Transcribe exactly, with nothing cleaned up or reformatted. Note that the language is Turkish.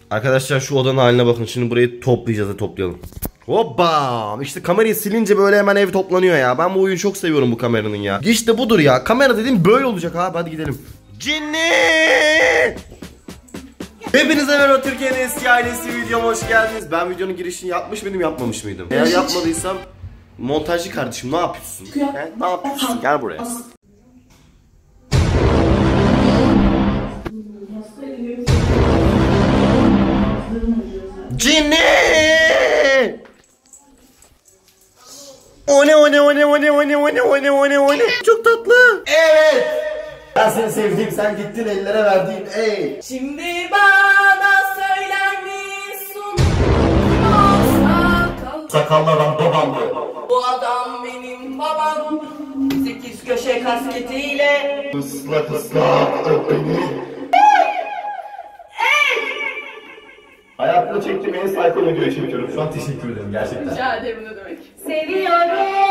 Arkadaşlar şu odanın haline bakın. Şimdi burayı toplayacağız da toplayalım. Hoppa! İşte kamerayı silince böyle hemen ev toplanıyor ya. Ben bu oyunu çok seviyorum bu kameranın ya. İşte budur ya. Kamera dediğim böyle olacak abi. Hadi gidelim. Cinni! Hepinize merhaba, Türkiye'nin eski ailesi, videoma hoş geldiniz. Ben videonun girişini yapmış mıydım, yapmamış mıydım? Eğer yapmadıysam montajcı kardeşim ne yapıyorsun? He? Ne yapıyorsun? Gel buraya. Cinni! O ne o ne o ne o ne o ne o ne o ne o ne o ne? Çok tatlı. Evet. Ben seni sevdim, sen gittin ellere verdin. Ey. Şimdi bana söyler misin? Sakallı adam babamdı. Bu adam benim babam. Sekiz köşe kasketiyle. Islak ıslak öp beni. Hayatımda çektiğim en sayfa videoyu çekiyorum. Şu an teşekkür ederim gerçekten. Rica ederim, ne demek. Seviyorum.